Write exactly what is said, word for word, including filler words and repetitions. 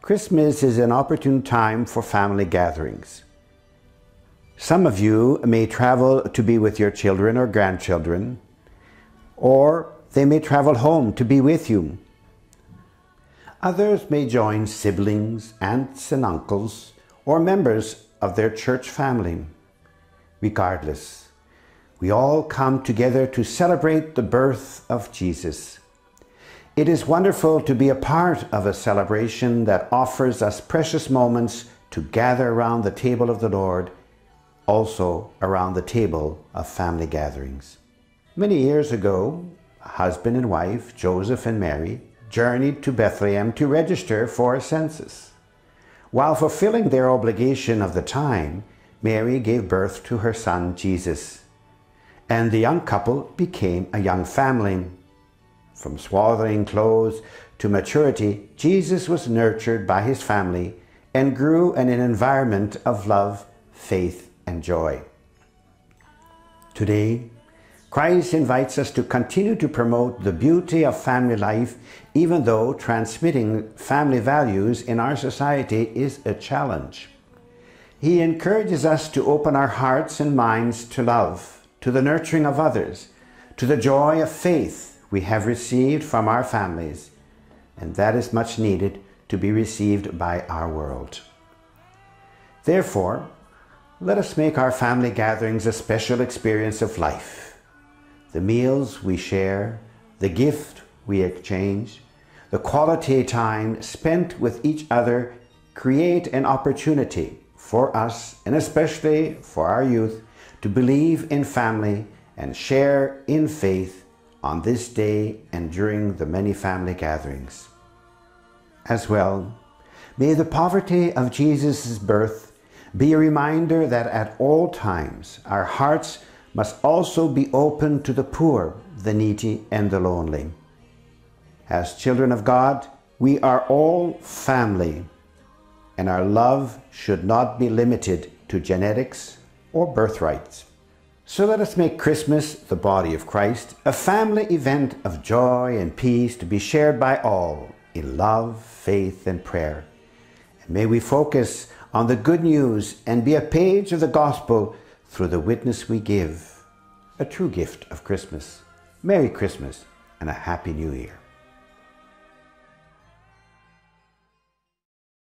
Christmas is an opportune time for family gatherings. Some of you may travel to be with your children or grandchildren, or they may travel home to be with you. Others may join siblings, aunts and uncles, or members of their church family. Regardless, we all come together to celebrate the birth of Jesus. It is wonderful to be a part of a celebration that offers us precious moments to gather around the table of the Lord, also around the table of family gatherings. Many years ago, a husband and wife, Joseph and Mary, journeyed to Bethlehem to register for a census. While fulfilling their obligation of the time, Mary gave birth to her son Jesus, and the young couple became a young family. From swaddling clothes to maturity, Jesus was nurtured by his family and grew in an environment of love, faith, and joy. Today, Christ invites us to continue to promote the beauty of family life, even though transmitting family values in our society is a challenge. He encourages us to open our hearts and minds to love, to the nurturing of others, to the joy of faith we have received from our families, and that is much needed to be received by our world. Therefore, let us make our family gatherings a special experience of life. The meals we share, the gift we exchange, the quality time spent with each other create an opportunity for us, and especially for our youth, to believe in family and share in faith on this day and during the many family gatherings. As well, may the poverty of Jesus' birth be a reminder that at all times our hearts must also be open to the poor, the needy, and the lonely. As children of God, we are all family, and our love should not be limited to genetics or birthrights. So let us make Christmas, the body of Christ, a family event of joy and peace to be shared by all in love, faith, and prayer. And may we focus on the good news and be a page of the gospel through the witness we give. A true gift of Christmas. Merry Christmas and a Happy New Year.